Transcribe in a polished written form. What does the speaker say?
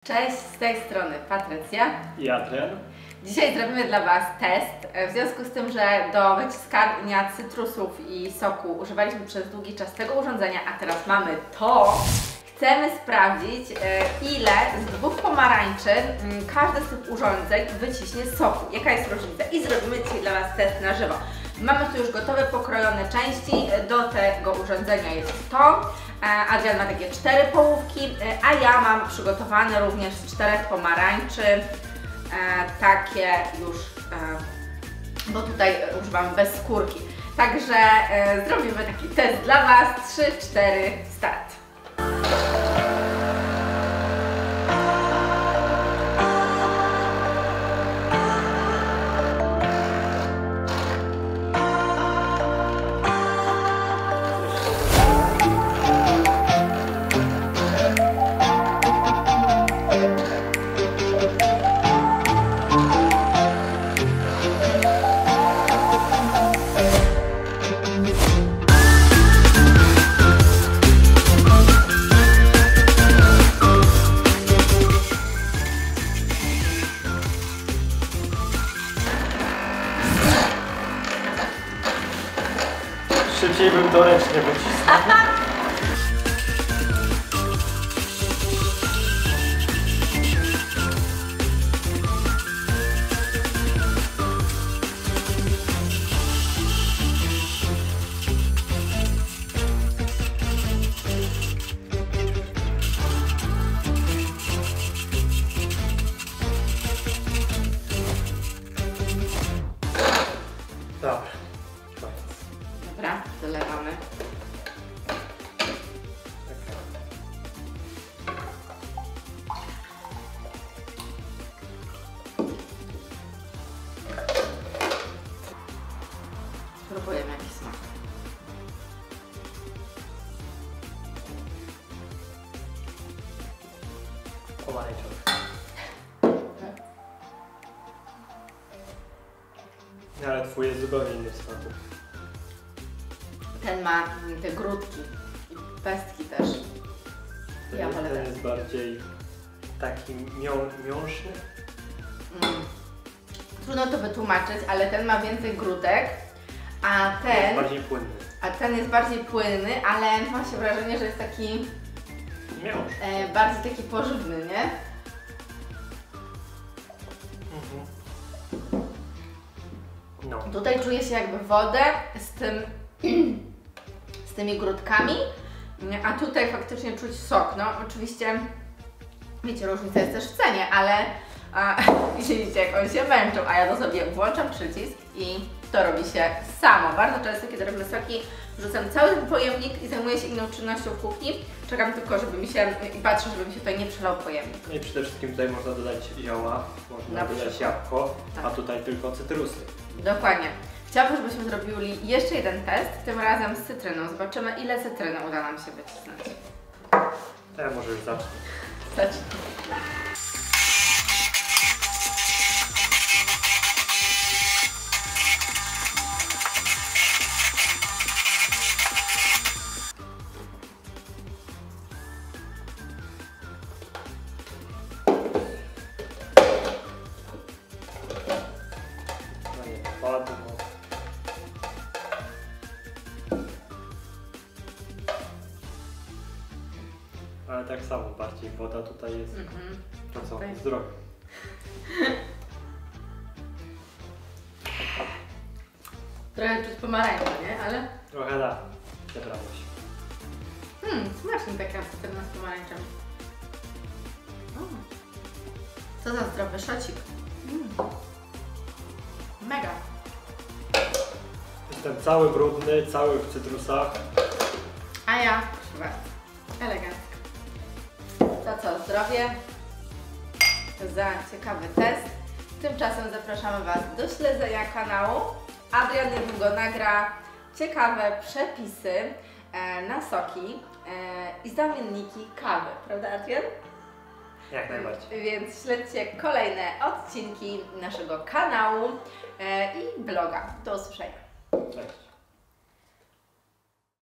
Cześć, z tej strony Patrycja i Adrian. Dzisiaj zrobimy dla Was test. W związku z tym, że do wyciskania cytrusów i soku używaliśmy przez długi czas tego urządzenia, a teraz mamy to, chcemy sprawdzić, ile z 2 pomarańczy każde z tych urządzeń wyciśnie soku. Jaka jest różnica? I zrobimy dzisiaj dla Was test na żywo. Mamy tu już gotowe, pokrojone części. Do tego urządzenia jest to. Adrian ma takie 4 połówki, a ja mam przygotowane również z 4 pomarańczy. Takie już, bo tutaj używam bez skórki. Także zrobimy taki test dla Was. 3, 4, start! Szybciej bym to ręcznie wycisnął. Dobra. Dobra, dolewamy. Spróbujemy jakiś smak. Pomarańczowy. Ale twój jest zupełnie inny w smaku. Ten ma te grudki i pestki też. Ja wolę Ten ten. jest bardziej taki miąższy. Trudno to wytłumaczyć, ale ten ma więcej grudek, a Jest ten bardziej płynny. ale ma się wrażenie, że jest taki Miąższ. bardziej taki pożywny, nie? Mhm. No. Tutaj czuje się jakby wodę z tymi grudkami, a tutaj faktycznie czuć sok. No oczywiście, wiecie, różnica jest też w cenie, ale widzicie, jak on się męczył, a ja to sobie włączam przycisk i to robi się samo. Bardzo często, kiedy robię soki, wrzucam cały ten pojemnik i zajmuję się inną czynnością w kuchni. Czekam tylko, żeby mi się, i patrzę, żeby mi się tutaj nie przelał pojemnik. No i przede wszystkim tutaj można dodać zioła, można Na dodać przykład. jabłko, Tak. a tutaj tylko cytrusy. Dokładnie. Chciałabym, żebyśmy zrobili jeszcze jeden test, tym razem z cytryną. Zobaczymy, ile cytryny uda nam się wycisnąć. To ja może już zacznę. Zacznij. No nie, ładno. Ale tak samo, bardziej woda tutaj jest. To co? Tutaj. Zdrowie. Trochę czuć pomarańcza, nie? Ale Trochę da. Zebrałeś. smacznie taka cytryna z pomarańczą. Co za zdrowy szocik. Mega. Jestem cały brudny, cały w cytrusach. A ja, proszę bardzo, elegancko. To co, zdrowie za ciekawy test. Tymczasem zapraszamy Was do śledzenia kanału. Adrian niedługo nagra ciekawe przepisy na soki i zamienniki kawy, prawda Adrian? Jak najbardziej. Więc śledźcie kolejne odcinki naszego kanału i bloga. Do usłyszenia. Cześć.